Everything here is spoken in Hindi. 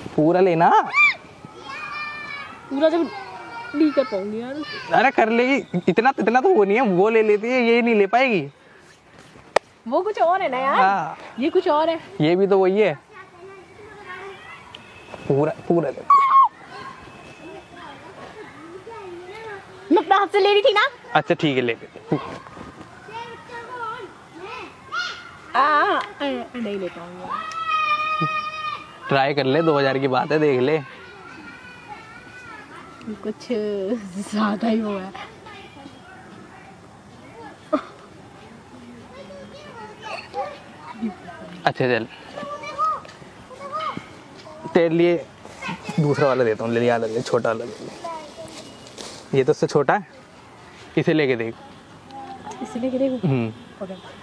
पूरा लेना। पूरा जब नहीं कर पाऊंगी यार। अरे कर लेगी, इतना तो वो नहीं है, वो ले लेती है, ये नहीं ले पाएगी। वो कुछ और है ना यार। हाँ ये कुछ और है। ये भी तो वही है। पूरा ले। मैं अपने हाथ से ले रही थी ना। अच्छा ठीक है ले ले। नहीं ले पाऊंगी। ट्राई कर ले, 2000 की बात है, देख ले। कुछ ज्यादा ही हुआ है। अच्छा चल, तेरे लिए दूसरा वाला देता हूँ, ले लिया, ले छोटा वाला ले ले। ये तो उससे छोटा है, इसे लेके देख। इसे लेके देखो। ओके।